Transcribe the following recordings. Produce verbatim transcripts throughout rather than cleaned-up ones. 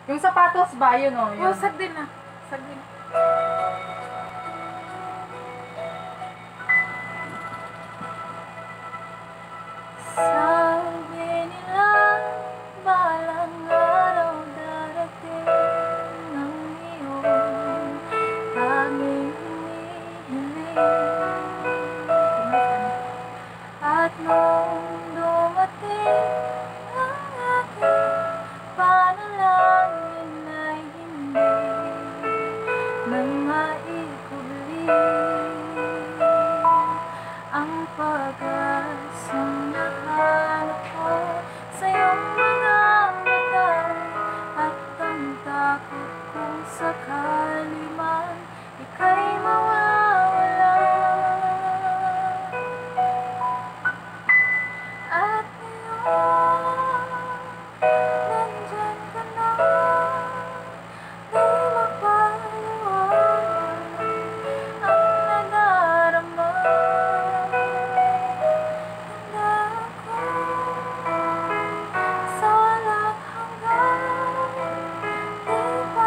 Yung sapatos ba, yun o? Oh, sag din na. Sag din. Sabi nila, balang araw darating ang iyong tanging hinihiling. At nung dumating ang aking panalangin ay hindi na maikuli ang pag-asang nahanap ko sa iyong mga mata, at ang takot kung sakali man ika'y mawawala. At ngayon, nandyan ka na, di mapaliwanag ang nadarama. Handa ako sa walang hanggan, di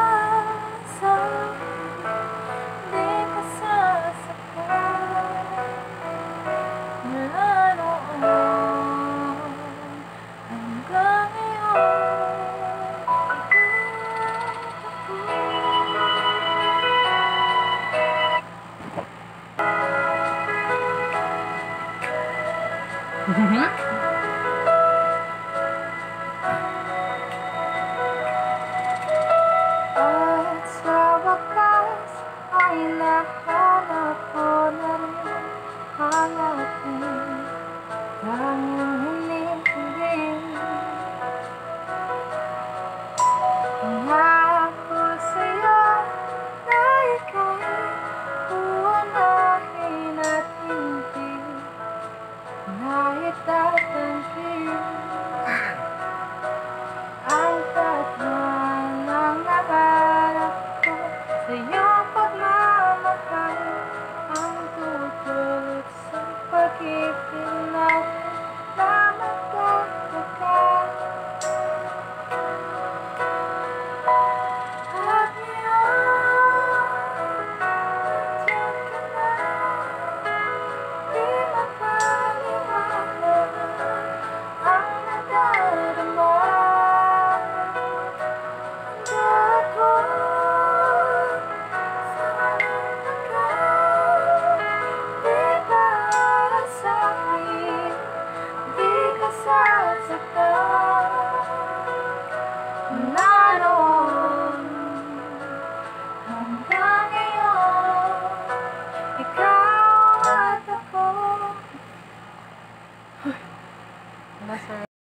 pasahin, di ka sasaktan. Mula noon hanggang ngayon, Mhm. at sa wakas ay nahanap ko na rin ang aking tanging hinihiling. Pangako sa'yo na ika'y uunahin at hindi na itatanggi ang tadhanang nahanap ko sa iyong pagmamahal, ang tutulot sa pag-ibig natin na magdadagdag. At ngayon, nandiyan ka na, di mapaliwanag ang nadarama. Handa ako sa walang hanggan, di pasahin, di ka sasaktan. Mula noon hanggang ngayon, ikaw at ako. Wala, sir.